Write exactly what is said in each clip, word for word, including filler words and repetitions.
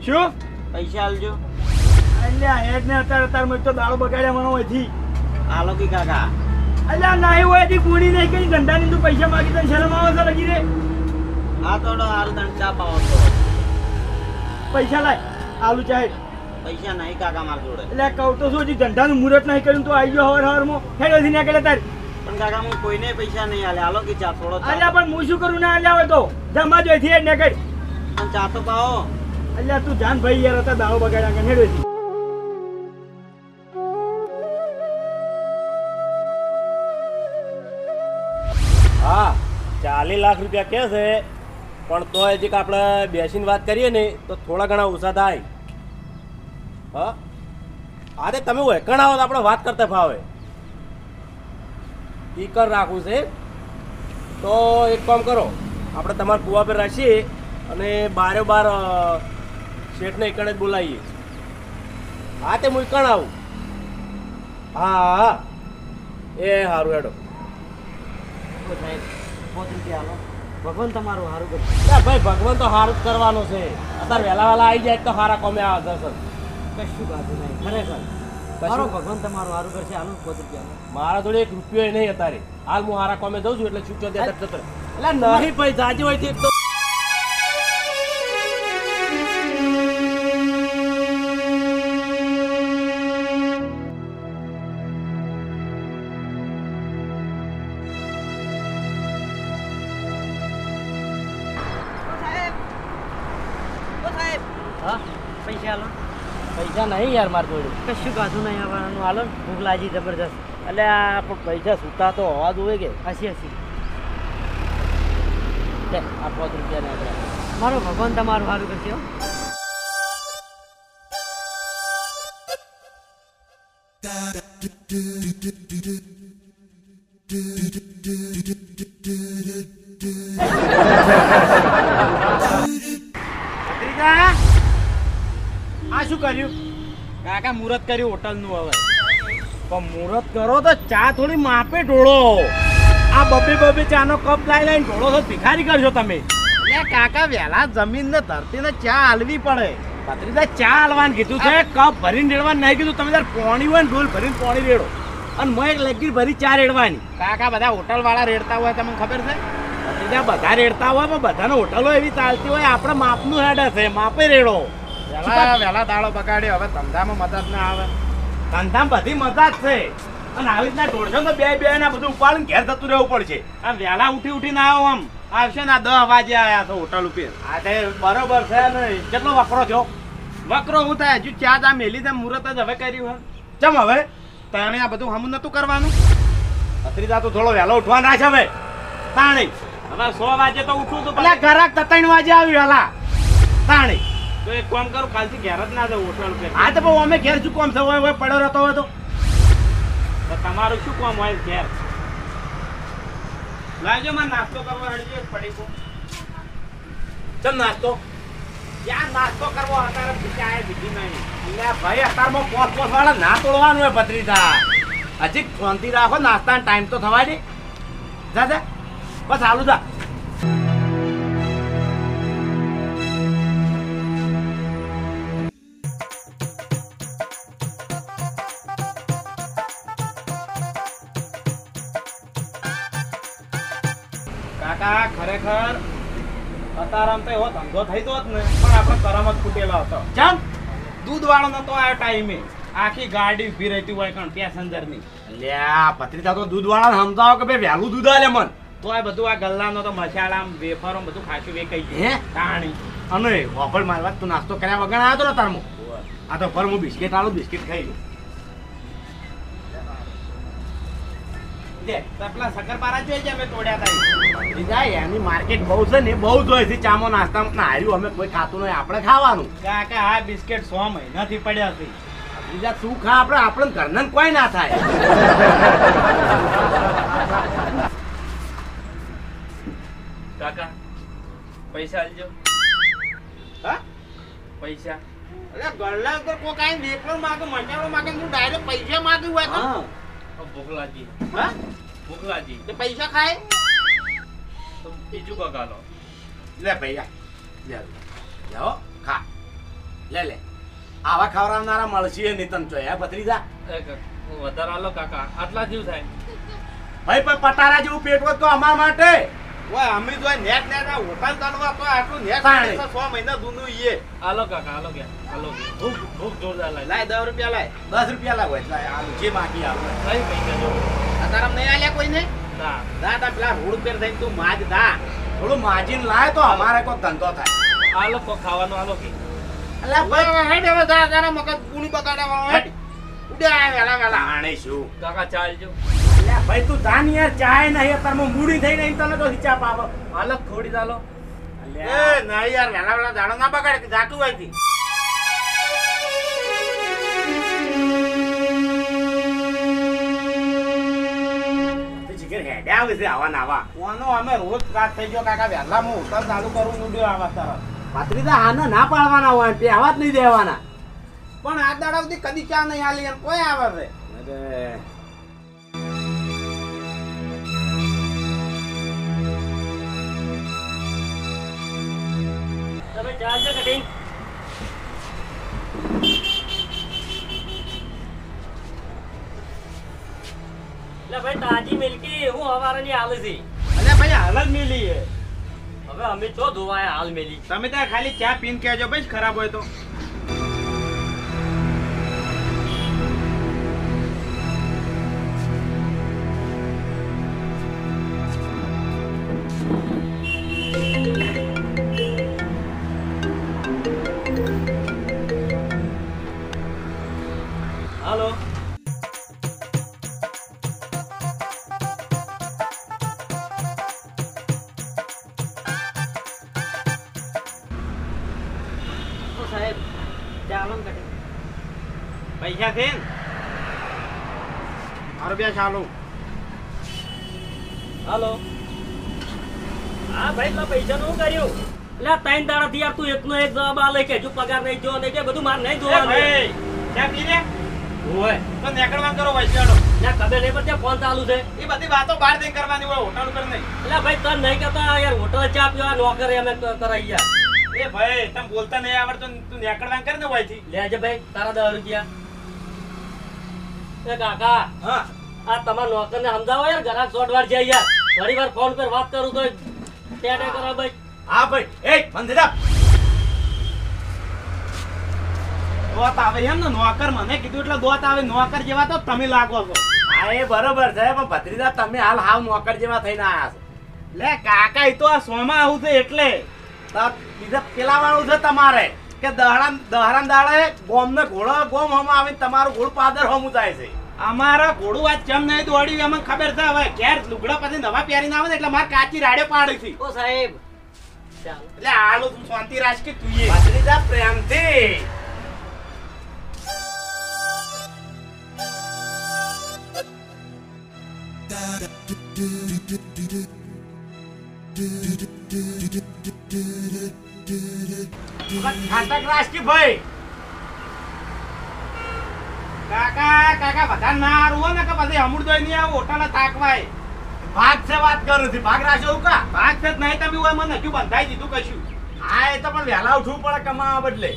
શું પૈસા આલજો અલ્યા હેડ ને અત્યારે અત્યારે મેં તો દાડો બગાડ્યા મનો હોયથી આલો કી કાકા અલ્યા નાહી હોયથી પૂરી નહીં કઈ ધંધાની તું પૈસા માગી તને શરમ આવે છે લગી રે આ થોડો હાલ દંડ ચા પાવો તો પૈસા લાય આલુ ચાહે પૈસા નહીં કાકા માર જોડે એટલે કહું તો શું હજી ધંધાનું મુહૂર્ત નહીં કર્યું તો આવી ગયો હવાર હવારમાં હેડોથી ના કરે તાર પણ કાકા હું કોઈને પૈસા નહીં આલે આલો કી ચા થોડો ચા અલ્યા પણ હું શું કરું ના અલ્યા હોય તો જમા જોઈથી હેડ ને કર પણ ચા તો પાવો અલ્યા તું જાન ભાઈ યાર હતા દાડો બગાડ્યા કે હેડોથી હા ચાલીસ લાખ રૂપિયા કે છે પણ તો હજી આપણે બેસીને વાત કરીએ ને તો થોડા ઘણા ઓછા થાય હા અરે તમે વેકણ આવો તો આપણે વાત કરતા ફાવે સ્પીકર રાખવું છે તો એક કામ કરો આપણે તમારા કુવા પર રાખીએ અને બારે બાર શેઠને એકણ જ બોલાવીએ હા તે હું એકણ આવું હા હા એ સારું હેડો ભગવાન તમારું સારું કરે ભાઈ ભગવાન તો સારું જ કરવાનું છે અત્યારે વહેલા વહેલા આવી જાય તો સારા કોમે આવે સર કશું ગાતું નહીં ખરેખર મારો ભગવાન તમારું સારું કરશે આનું પોત રૂપિયા મારા જોડે એક રૂપિયો નહીં અત્યારે હાલ હું સારા કોમે જઉં છું એટલે છૂટો દે જતો એટલે નહીં ભાઈ જાજી હોય એક તો પૈસા આલો પૈસા નહીં યાર મારા જોડે કશું ગાતું નહીં આવવાનું આલો ને ભૂખ લાગી જબરદસ્ત એટલે આ પણ પૈસા સૂતા તો હોવા જોઈએ કે હસી હસી લે આ પાંચ રૂપિયા ને આપણે મારો ભગવાન તમારું સારું કરશે હો આ શું કર્યું કાકા મુહૂર્ત કર્યું હોટલનું હવે પણ મુહૂર્ત કરો તો ચા થોડી માપે ઢોળો આ બબે બબે ચાનો કપ લાઈ લઈને ઢોળો તો ભિખારી કરશો તમે એટલે કાકા વહેલા જમીન ને ધરતી ને ચા હાલવી પડે ભત્રીજા ચા હાલવાનું કીધું છે કપ ભરીને રેડવાનું નહીં કીધું તમે તાર પોણી હોય ને ઢોલ ભરીને પોણી રેડો અને મેં એક લગી ભરી ચા રેડવાની કાકા બધા હોટલ વાળા રેડતા હોય તમને ખબર છે ભત્રીજા બધા રેડતા હોય પણ બધાને હોટલો એવી ચાલતી હોય આપણે માપનું હેડે છે માપે રેડો વહેલા વહેલા દાડો બગાડ્યો હવે ધંધામાં મદદ ના આવે ધંધામાં બધી મજા જ છે અને આવી રીતના ઢોળશો તો બે બે ના બધું ઉપાડીને ઘેર જતું રહેવું પડશે આમ વહેલા ઉઠી ઉઠીને આવો આમ આવશે ને દસ વાગે આવ્યા છો હોટલ ઉપર આ તે બરોબર છે ને કેટલો વકરો થયો વકરો હું થાય હજુ ચા ચા મેલી દે મુહૂર્ત જ હવે કર્યું હોય ચમ હવે તાણે આ બધું હમું નતું કરવાનું ભત્રીજા તો થોડો વહેલો ઉઠવા ના છે હવે તાણી હવે સો વાગે તો ઉઠું તો પેલા ઘરાક ત્રણ વાગે આવ્યું વહેલા તાણી તો એક કામ કરું કાલથી ઘેર જ ના જાવ હોટલ ઉપર હા તો બહુ અમે ઘેર શું કોમ છે હોય પડ્યો રહેતો હોય તો તો તમારું શું કામ હોય ઘેર લાવજો માં નાસ્તો કરવો હળજો પડી કો ચમ નાસ્તો ક્યાં નાસ્તો કરવો અત્યારે ચાય બીજી નહીં એટલે ભાઈ અત્યારમાં પોસ પોસ વાળા ના તોડવાનું હોય ભત્રીજા હજી શાંતિ રાખો નાસ્તાનો ટાઈમ તો થવા દે જા જા બસ હાલું જા કાકા ખરેખર અત્યારે તો એવો ધંધો થઈ તો જ ને પણ આપણે કરમ જ ફૂટેલો હતો ચમ દૂધ વાળો નતો આ ટાઈમે આખી ગાડી ઉભી રહેતી હોય કણ પેસેન્જર ની લ્યા ભત્રીજા તો દૂધ વાળા સમજાવો કે ભાઈ વહેલું દૂધ આલે મન તો આ બધું આ ગલ્લાનો તો મસાલા વેફરો બધું ખાસું વેકાઈ હે ગયું તાણી અને વાપર મારવા તું નાસ્તો કર્યા વગર આવ્યો તો ને તારમો આ તો પર હું બિસ્કિટ આલું બિસ્કિટ ખાઈ લઉં પેલા શક્કરપારા જોઈ છે અમે તોડ્યા હતા બીજા એની માર્કેટ બહુ છે ને બહુ જ હોય છે ચામો નાસ્તામાં ના હાર્યું અમે કોઈ ખાતું નહીં આપણે ખાવાનું કાકા આ બિસ્કિટ સો મહિનાથી પડ્યા છે બીજા તું ખા આપણે આપણે ઘરના કોઈ ના થાય કાકા પૈસા આલજો હા પૈસા અરે ગલ્લા ઉપર કોઈ કાઈ વેકલો માંગે મસાલો માંગે તું ડાયરેક્ટ પૈસા માંગી હોય તો ભૂખ લાગી હા ભૂખ લાગી તે પૈસા ખાય તો બીજું કાકા લો લે ભૈયા લે જાઓ ખા લે લે આવા ખવડાવનારા મળશે નહીં તને ચોય હે ભત્રીજા? એ કાકા, વધારે આલો કાકા, આટલા જીવ થાય. ભાઈ પણ પટારા જેવું પેટ હોય તો અમાર માટે ઓય અમે જો નેટ નેટ આ હોટલ ચાલવા તો આટલું નેટ તાણે. છ મહિના જૂનું ઈએ. આલો કાકા, આલો કે આલો કે. ભૂખ ભૂખ જોરદાર લાગે. લાય દસ રૂપિયા લાય. દસ રૂપિયા લાવો એટલે આલુ જે માગી આલો. કઈ પૈસા જો. અતારમ નહીં આલ્યા કોઈને? ના. દા દા પેલા રોડ પર થઈને તું માજ દા. થોડું માજીને લાય તો અમારે કોઈ ધંધો થાય. આલો કો ખાવાનું આલો કે. એટલે ભાઈ હેડ હવે દા તારા મગજ પૂણી બગાડવા હેડ. ઉડ્યા વેલા વેલા. આણે શું કાકા ચાલજો. એટલે ભાઈ તું જાન યાર ચાય નહીં અત્યારમાં મૂડી થઈ નહીં તને તો હિચા પાવો. આલો થોડી ચાલો. અલ્યા એ ના યાર વેલા વેલા દાડો ના બગાડે કે જાતું હોય થી. તે જીગર હેડે આવે છે આવા નાવા. કોનો અમે રોજ રાત થઈ ગયો કાકા વેલા હું હોટલ ચાલુ કરું નુડ્યો આવા તરફ. પાત્રીદા આને ના પાડવાના હોય તે આવા જ નહીં દેવાના. પણ આ દાડા સુધી કદી ચા નહીં આલી એમ કોઈ આવે છે. અરે તમે ચાલજો કટિંગ. એટલે ભાઈ તાજી મિલકી હું હવારની આલે છે. અલ્યા ભાઈ હાલ જ મિલી હે. હવે અમે ચો ધોવાય હાલ મેલી. તમે ત્યાં ખાલી ચા પીને કહેજો ભાઈ ખરાબ હોય તો. હાલો. તો સાહેબ ચાલો ને કટિંગ. પૈસા છે ને? મારો બે ચાલુ. હાલો. હા ભાઈ તો પૈસા નું કર્યું. એટલે ત્રણ દાડા થી યાર તું એકનો એક જવાબ આલે કે જો પગાર નહીં જો નહીં કે બધું માર નહીં એ જોવાનું. ભાઈ ચા પી લે. ઓય તો નેકળવા કરો વૈસાડો. ના ખબર નહીં પડતી ફોન ચાલુ છે. એ બધી વાતો બહાર જઈને કરવાની હોય હોટલ ઉપર નહીં. એટલે ભાઈ તને નહીં કહેતા યાર હોટલ ચા પીવા નોકર અમે ક- કરાઈ યાર. એ ભાઈ તમે બોલતા નહીં આવડતું તું નેકળવા કર ને હોયથી. લેજે ભાઈ તારા દસ રૂપિયા. એ કાકા હા આ તમારા નોકર ને સમજાવો યાર ઘરાક સોટ વાર જાય યાર. ઘણી વાર ફોન પર વાત કરું તો ટેટે કરો ભાઈ. હા ભાઈ એ બંધરા દોત આવે એમ ને નોકર મને કીધું એટલે દોત આવે નોકર જેવા તો તમે લાગો છો. હા એ બરોબર છે પણ ભત્રીજા તમે હાલ હાવ નોકર જેવા થઈને આયા છો. લે કાકા એ તો આ સોમાં આવું છે એટલે તો બીજા પેલા વાળું છે તમારે કે દહડા દહરા દાડે ગોમ ને ઘોડો ગોમ હમ આવીને તમારું ઘોડ પાદર હમું થાય છે. અમારા ઘોડું આજ ચમ નહીં દોડ્યું એમને ખબર છે હવે ઘેર લુગડા પછી નવા પહેરીને આવે ને એટલે મારે કાચી રાડે પાડી છે. ઓ સાહેબ ચાલો. એટલે આલું તું શાંતિ રાખ કે તું એ ભત્રીજા પ્રેમથી ખાટક રાષ્ટ્રી ભાઈ કાકા કાકા બધા ના હારું હોય ને કે પછી અમૃતોય નહીં આવું હોટાના તાકવાય. ભાગ છે વાત કરું છું ભાગ રાખ્યો હું કા ભાગ છે જ નહીં તમે હોય મને હજુ બંધાઈ દીધું કશું. હા એ તો પણ વહેલા ઉઠવું પડે કમાવા બદલે.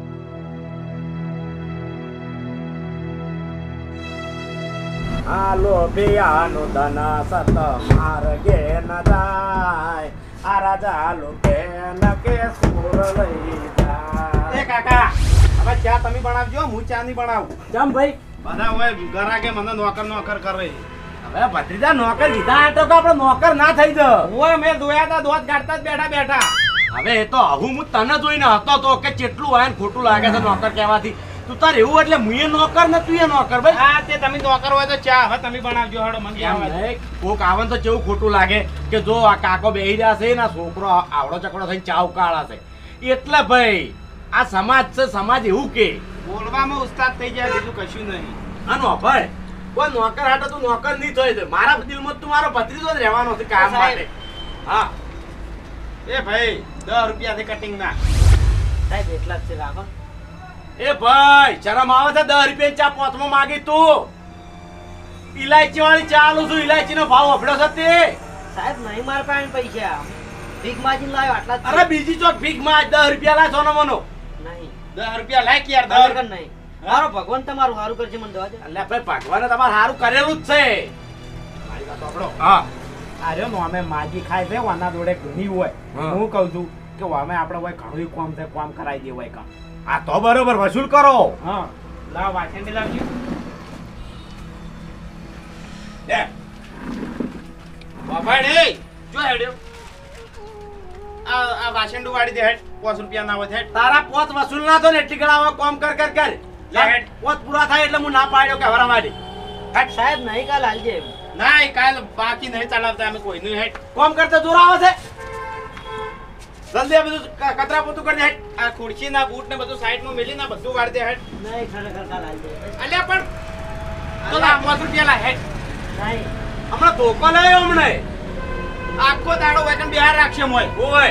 હાલો બેયાનો ધના સત માર્ગે ન જાય આ રાજા લોકે ન કે સુર લઈ જાય. એ કાકા હવે ચા તમે બનાવજો હું ચા નહીં બનાવું. ચમ ભાઈ બધા હોય ઘરા કે મને નોકર નોકર કરે. હવે ભત્રીજા નોકર કીધા તો કે આપણે નોકર ના થઈ જ. હોય મેં જોયા તા દોત કાઢતા જ બેઠા બેઠા. હવે એ તો હું હું તને જોઈને હતો તો કે કેટલું હોય ને ખોટું લાગે છે નોકર કહેવાથી. તું તાર એવું એટલે હું એ નોકર ને તું એ નોકર ભાઈ. હા તે તમે નોકર હોય તો ચા હવે તમે બનાવજો હડો મને એમ આવે. નહીં, કોક આવે ને તો કેવું ખોટું લાગે કે જો આ કાકો બેહી રહ્યા છે ને આ છોકરો આવડો ચકડો થઈને ચા ઉકાળા છે. એટલે ભાઈ આ સમાજ છે સમાજ એવું કે બોલવામાં ઉસ્તાદ થઈ જાય બીજું કશું નહીં. આનો ભાઈ કોઈ નોકર હાટો તું નોકર નહીં થઈ જાય. મારા દિલમાં તું મારો ભત્રીજો જ રહેવાનો છે કામ માટે. હા એ ભાઈ દસ રૂપિયાથી કટિંગ ના. સાહેબ એટલા જ છે રાખો. એ ભાઈ શરમ આવે છે દસ રૂપિયા ચા પોતમાં માગી તું. ઇલાયચી વાળી ચા આલું છું ઇલાયચી નો ભાવ અફડ્યો છે તે. સાહેબ નહીં માર પાસે પૈસા ભીખ માજીને લાવ્યો આટલા જ છે. અરે બીજી ચોક ભીખ માં દસ રૂપિયા લાય સોનો મનો. નહીં દસ રૂપિયા લાય યાર બરાબર દસ નહીં મારો ભગવાન તમારું સારું કરશે મને દવા દે એટલે ભાઈ ભગવાને તમારે સારું કરેલું જ છે મારી વાત સાંભળો. હા આર્યો નો અમે માજી ખાય છે વાના જોડે ઘણી હોય હા. હું કહું છું કે અમે આપણે હોય ઘણું કામ છે કામ કરાવી દે હોય કામ આ તો બરોબર વસૂલ કરો. હા લાવ વાસણ લાવજો લે બાપા રે જો હેડ્યો આ આ વાસણ વાળી દે હેડ પાંચ રૂપિયા ના હોય હેડ તારા પોત વસૂલ ના થયો ને એટલી ગણાવા કોમ કર કર કર લે હેડ. પોત પૂરા થાય એટલે હું ના પાડ્યો કે હવરા મારી સાહેબ નહીં કાલ હાલજે ના એ કાલ બાકી નહીં ચલાવતા અમે કોઈ નહીં હેડ કોમ કરતા જોર આવે છે. જલ્દી આ બધું ક- કચરા પોતું કરી દે હેડ. આ ખુરશી ના બૂટ ને બધું સાઈડ માં મેલી ના બધું વાળી દે હેડ નહીં ખરેખર કાલ હાલજે અલ્યા પણ તો લા પાંચ રૂપિયા લા હેડ નહીં હમણાં ધોકો લાયો હમણે આખો દાડો વેકન બિહાર રાખશે મોય ઓય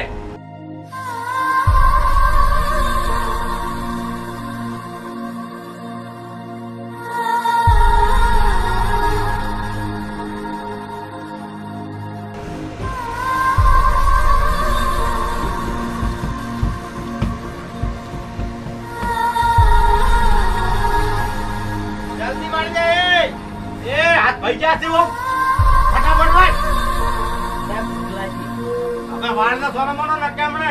જલ્દી વાળી દે એ હાથ ભાઈ ગયા છે વો ફટાફટ વાળ સાહેબ ભૂખલાજી હવે વાળના સોના મોનો નકે હમણે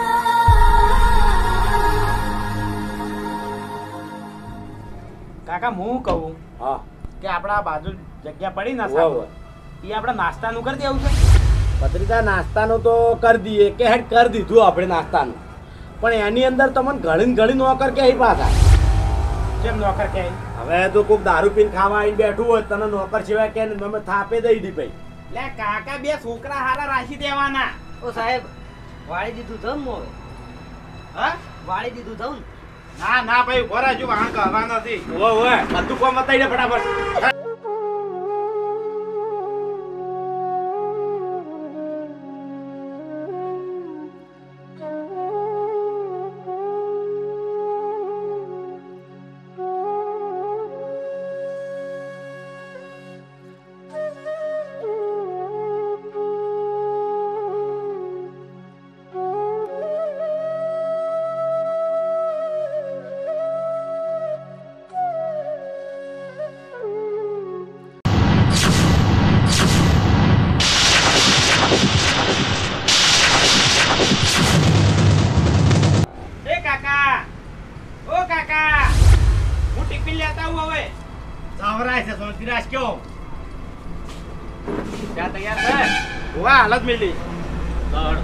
કાકા હું કહું હા કે આપડા બાજુ જગ્યા પડી ના વાહ, સાહેબ વાહ. એ આપણે નાસ્તાનું કરી દેવું છે પત્રિકા નાસ્તાનું તો કરી દઈએ કે હેડ કરી દીધું આપણે નાસ્તાનું પણ એની અંદર તમને ઘણી ને ઘણી નોકર કે અહીં પાછા કેમ નોકર કે હવે તો કોઈક દારૂ પીને ખાવા આવીને બેઠું હોય તને નોકર સિવાય કે ને તમે થાપે દઈ દી ભાઈ લે કાકા બે છોકરા હારા રાખી દેવાના ઓ સાહેબ વાળી દીધું થમ મોવે હા વાળી દીધું થમ ના ના ભાઈ ઉભો રહેજો વાહન કહેવા નથી ઓય ઓય બધું કોમ બતાવી દે ફટાફટ એ કાકા ઓ કાકા હું ટિફિન લેતા હું હવે સાવરાય છે સોનતીરાજ કયો ત્યાં તૈયાર છે હોવા હાલત મિલી દોડ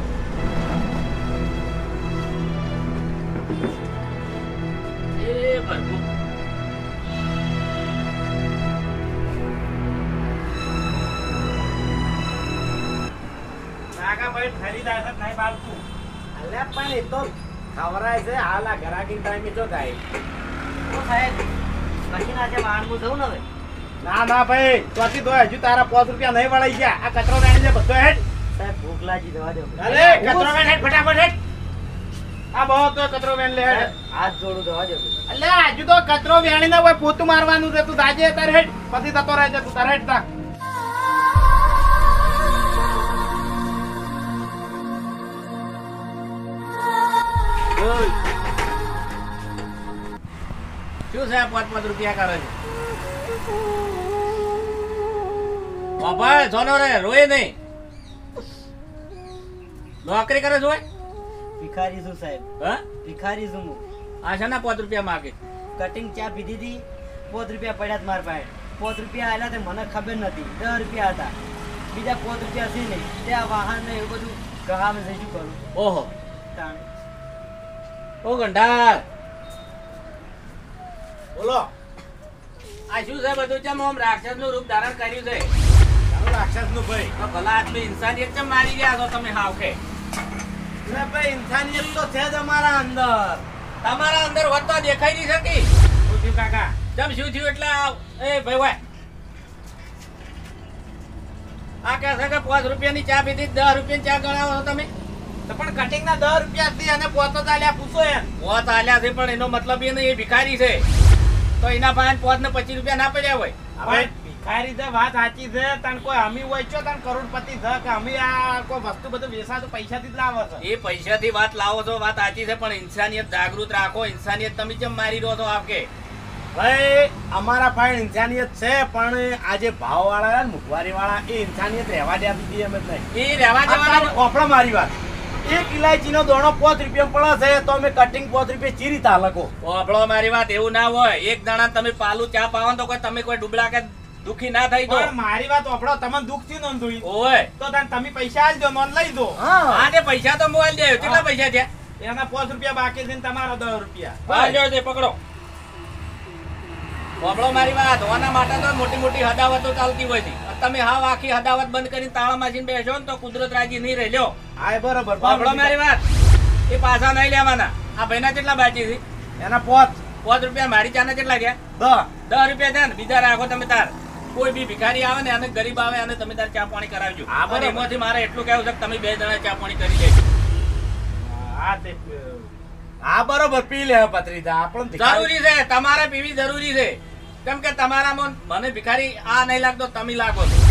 એ ભરપૂર કાકા ભાઈ ખરીદાર છે નહીં બાળતું અલ્યા પણ એ તો ખવરાય છે હાલ આ ઘરાકી ટાઈમે જો થાય ઓ સાહેબ કશી ના છે વાહન હું જઉં ને હવે ના ના ભાઈ ચોથી તો હજુ તારા પાંચ રૂપિયા નહીં વળાઈ ગયા આ કચરો વેણી છે બધો હેડ સાહેબ ભૂખ લાગી દવા દો અરે કચરો વેણ હેડ ફટાફટ હેડ આ બહુ તો કચરો વેણ લે હેડ હાથ જોડું દવા દો અલ્યા હજુ તો કચરો વેણી ના હોય પોતું મારવાનું છે તું દાજે તારે હેડ પછી જતો રહે છે તું તારે હેડ તા શું છે પાંચ પાંચ રૂપિયા કરે છે બાપા જોનો રે રોય નહીં નોકરી કરે જોય ભિખારી છું સાહેબ હા ભિખારી છું હું આ છે ને પાંચ રૂપિયા માગે કટિંગ ચા પીધી હતી પોત રૂપિયા પડ્યા જ માર પાસે પોત રૂપિયા આવેલા તે મને ખબર નથી દસ રૂપિયા હતા બીજા પોત રૂપિયા છે નહીં તે આ વાહન ને એવું બધું કહાવે છે શું કરું ઓહો તાણ ઓ ગંડાર બોલો આ શું છે બધું ચમ આમ રાક્ષસ નું રૂપ ધારણ કર્યું છે રાક્ષસ નું ભાઈ આ ભલા આદમી ઇન્સાનિયત ચમ મારી ગયા છો તમે હાવ કે એટલે ભાઈ ઇન્સાનિયત તો છે જ અમારા અંદર તમારા અંદર વધતા દેખાઈ નહીં શકી શું થયું કાકા ચમ શું થયું એટલે આ- એ ભાઈ વાય આ કહે છે કે પાંચ રૂપિયાની ચા પીધી દસ રૂપિયાની ચા ગણાવો છો તમે તો પણ કટિંગ ના દસ રૂપિયા થી અને પોતો ચાલ્યા પૂછો એમ પોત આલ્યા છે પણ એનો મતલબ એ નહીં એ ભિખારી છે તો એના પાસે પોત ને પચીસ રૂપિયા ના પડ્યા હોય હવે આ રીતે વાત સાચી છે. તને કોઈ અમી હોય છો તને કરોડપતિ છે કે અમે આ કોઈ વસ્તુ બધું વેચાતું પૈસાથી જ લાવો છો. એ પૈસાથી વાત લાવો છો, વાત સાચી છે, પણ ઇન્સાનિયત જાગૃત રાખો. ઇન્સાનિયત તમે કેમ મારી રહ્યો છો આપકે? ભાઈ અમારા પાસે ઇન્સાનિયત છે, પણ આજે ભાવ વાળા મુખવારી વાળા એ ઇન્સાનિયત રહેવા દે દીધી એમ જ નહીં. એ રહેવા દેવાના. ઓપડા મારી વાત, એક ઇલાયચી નો દોણો પાંચ રૂપિયા પડે છે તો અમે કટિંગ પાંચ રૂપિયા ચીરી તાલકો. ઓપડો મારી વાત એવું ના હોય. એક દાણા તમે પાલું ચા પાવો તો કોઈ તમે કોઈ ડુબળા કે દુખી ના થઈ દો. પણ મારી વાત ઓપડો, તમને દુઃખ થયું નોંધું ઓય તો તને તમે પૈસા આલજો, નોંધ લઈ દો. હા તે પૈસા તો મોબાઈલ દે. કેટલા પૈસા છે? એના પાંચ રૂપિયા બાકી છે ને તમારા દસ રૂપિયા. હા જો તે પકડો. ઓપડો મારી વાત, ઓના માટે તો મોટી મોટી હદાવતો ચાલતી હોય છે. તમે હાવ આખી હદાવત બંધ કરીને તાળા માસીને બેસો ને તો કુદરત રાજી નહીં રહી. લ્યો હા બરોબર. ઓપડો મારી વાત, એ પાછા નહીં લેવાના. આ ભાઈના કેટલા બાકી છે? એના પાંચ પાંચ રૂપિયા. મારી ચાના કેટલા ગયા? દસ દસ રૂપિયા છે ને. બીજા રાખો તમે તાર. કોઈ બી ભિખારી આવે ને અને ગરીબ આવે અને તમે તાર ચા પાણી કરાવજો. હા, બરાબર. અને એમાંથી મારે એટલું કહેવું છે કે તમે બે જણા ચા પાણી કરી લેજો. હા તે હા બરોબર, પી લે પત્રીજા. આપણને જરૂરી છે, તમારે પીવી જરૂરી છે. કેમ કે તમારામાં મને ભિખારી આ નહીં લાગતો, તમે લાગો છો.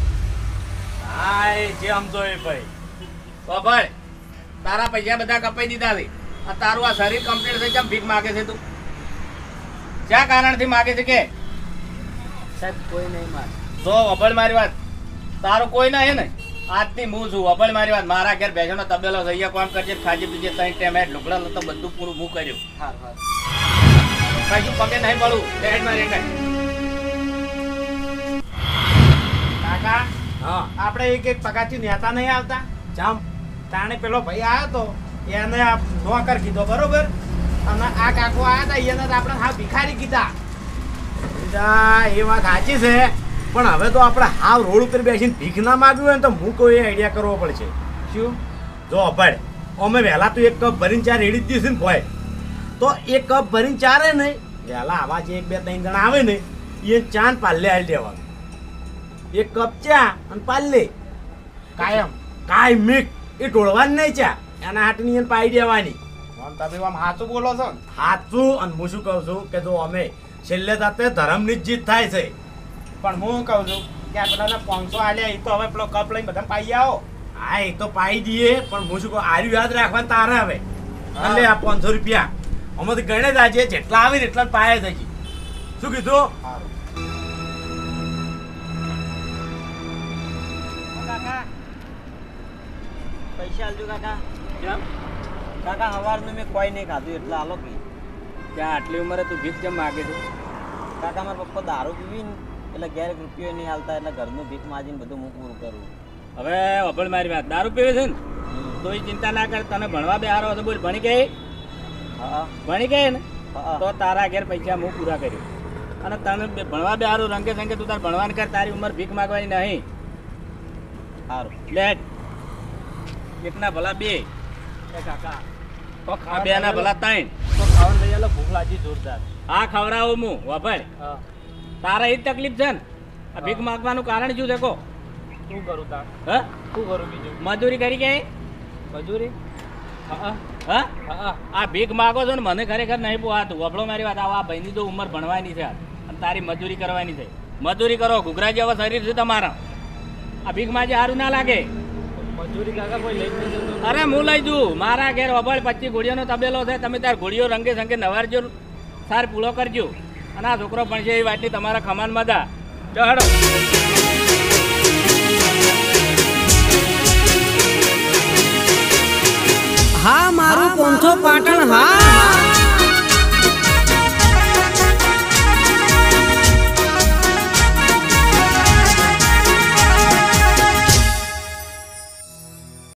હા એ જે સમજો એ ભાઈ. તો ભાઈ તારા પૈસા બધા કપાઈ દીધા છે. આ તારું આ શરીર કમ્પ્લીટ થઈ કેમ ભીખ માગે છે તું? ક્યાં કારણથી માગે છે કે? સાહેબ કોઈ નહીં માર. જો અભળ મારી વાત, તારું કોઈ ના હે ને? આજથી હું છું. અભળ મારી વાત, મારા ઘેર બેસવાનો તબેલો છે. અહીંયા કામ કરજે, ખાજે પીજે, ત્રણ ટાઈમ હેડ લુગડા તો બધું પૂરું હું કર્યું. હાર હાર. કશું પગે નહીં પડું. હેડ મારી હેડ. કાકા, હા આપણે એક એક પગારથી નેતા નહીં આવતા. જામ. તાણે પેલો ભાઈ આવ્યો તો એને આ નોકર કીધો, બરોબર? અને આ કાકો આવ્યા હતા એને તો આપણે હા ભિખારી કીધા. પત્રીજા એ વાત સાચી છે, પણ હવે તો આપણે હાવ રોડ ઉપર બેસીને ભીખ ના માગવી હોય ને તો હું કોઈ આઈડિયા કરવો પડશે. શું? જો અભડ, અમે વહેલા તો એક કપ ભરીને ચા રેડી જ દઈશું ને ભાઈ, તો એક કપ ભરીને ચારે નહીં, વહેલા આવા જે એક બે ત્રણ જણા આવે ને એ ચા ને પાલ્લે આવી દેવાનું. એક કપ ચા અને પાલ્લે કાયમ. કાંઈ મિક એ ઢોળવાની નહીં ચા, એના હાટની એને પાઈ દેવાની. આમ તમે આમ સાચું બોલો છો ને? સાચું. અને હું શું કહું છું કે જો અમે છેલ્લે તાતે ધર્મની જ જીત થાય છે. પણ હું કહું છું કે આ પેલા પાંચસો આલ્યા એ તો હવે પેલો કપ લઈને બધા પાઈ આવો. હા એ તો પાઈ દઈએ, પણ હું શું કહું આર્યું યાદ રાખવાનું તારે હવે. એટલે આ પાંચસો રૂપિયા આમાંથી ગણે જ આજે જેટલા આવે ને એટલા જ પાયા જ હજી. શું કીધું? કાકા પૈસા આલજો કાકા. કેમ? કાકા સવારનું મેં કોઈ નહીં ખાધું એટલે આલો કે. ત્યાં આટલી ઉંમરે તું ભીખ કેમ માગે છે? કાકા મારા પપ્પા દારૂ પીવી ને એટલે ઘેર રૂપિયો નહીં હાલતા એટલે ઘરનું ભીખ માજીને બધું હું પૂરું કરું. હવે અભળ મારી વાત, દારૂ પીવે છે ને તો એ ચિંતા ના કર. તને ભણવા બેહારો તો બોલ ભણી ગઈ? હા ભણી ગઈ ને હા. તો તારા ઘેર પૈસા હું પૂરા કર્યું. અને તને બે- ભણવા બેહારો રંગે સંગે તું તાર ભણવાન કર. તારી ઉંમર ભીખ માગવાની નહીં. સારું. લેટ એકના ભલા બે, એ કાકા આ બે ના ભલા ત્રણ. તો ખાવાનું લઈ આલો, ભૂખ લાગી જોરદાર. આ ખવડાવું હું વાપર. તારા એ જ તકલીફ છે ને? આ ભીખ માગવાનું કારણ શું છે કો? શું કરું તાર? હ શું કરું બીજું? મજૂરી કરી કે? મજૂરી? હા હા હા. આ ભીખ માગો છો ને મને ખરેખર નહીં પોહાતું. વફળો મારી વાત, આ ભાઈની તો ઉંમર ભણવાની છે અને તારી મજૂરી કરવાની છે. મજૂરી કરો. ઘૂઘરા જેવા શરીર છે તમારા. આ ભીખ માજે સારું ના લાગે. મજૂરી કાકા કોઈ લઈ જ નહીં. અરે હું લઈ જઉં. મારા ઘેર વફળ પચીસ ઘોડીઓનો તબેલો છે. તમે તાર ઘોડીઓ રંગે સંગે નવારજો, સાર પૂળો કરજો. અને આ છોકરો ભણશે એ વાતની તમારા ખમાન મજા. ચડો. હા મારું પોંથો પાટણ હા